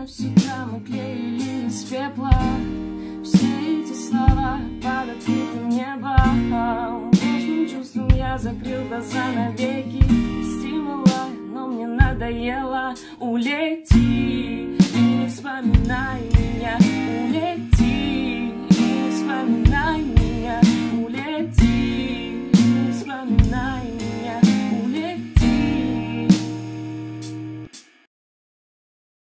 навсегда мы клеили из пепла все эти слова под открытым небом. Ложным чувством я закрыл глаза навеки. Стимула, но мне надоело. Улети и не вспоминай.